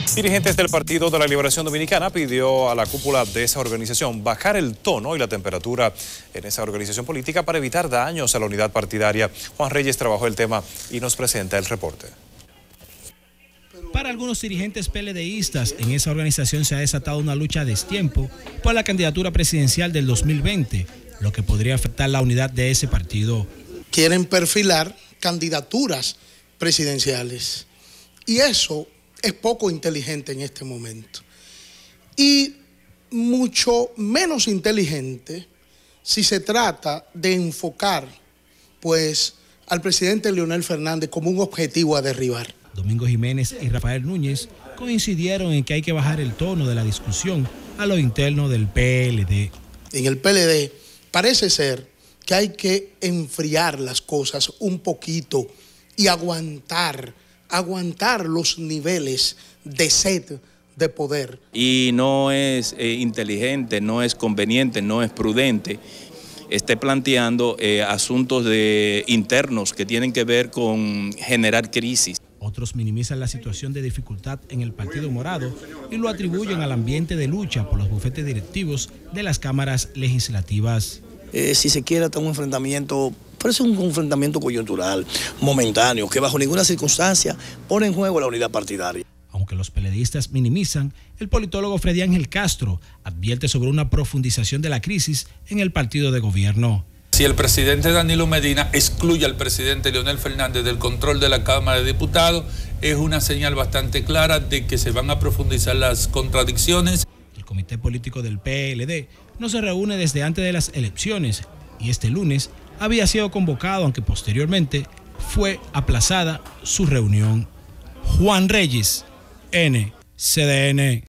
Dirigentes del Partido de la Liberación Dominicana pidió a la cúpula de esa organización bajar el tono y la temperatura en esa organización política para evitar daños a la unidad partidaria. Juan Reyes trabajó el tema y nos presenta el reporte. Para algunos dirigentes PLDistas, en esa organización se ha desatado una lucha a destiempo por la candidatura presidencial del 2020, lo que podría afectar la unidad de ese partido. Quieren perfilar candidaturas presidenciales y eso es poco inteligente en este momento. Y mucho menos inteligente si se trata de enfocar pues al presidente Leonel Fernández como un objetivo a derribar. Domingo Jiménez y Rafael Núñez coincidieron en que hay que bajar el tono de la discusión a lo interno del PLD. En el PLD parece ser que hay que enfriar las cosas un poquito y aguantar los niveles de sed de poder. Y no es inteligente, no es conveniente, no es prudente esté planteando asuntos internos que tienen que ver con generar crisis. Otros minimizan la situación de dificultad en el Partido Morado y lo atribuyen al ambiente de lucha por los bufetes directivos de las cámaras legislativas. Si se quiere hasta un enfrentamiento, pero es un enfrentamiento coyuntural, momentáneo, que bajo ninguna circunstancia pone en juego la unidad partidaria. Aunque los PLDistas minimizan, el politólogo Freddy Ángel Castro advierte sobre una profundización de la crisis en el partido de gobierno. Si el presidente Danilo Medina excluye al presidente Leonel Fernández del control de la Cámara de Diputados, es una señal bastante clara de que se van a profundizar las contradicciones. El comité político del PLD no se reúne desde antes de las elecciones y este lunes había sido convocado, aunque posteriormente fue aplazada su reunión. Juan Reyes, NCDN.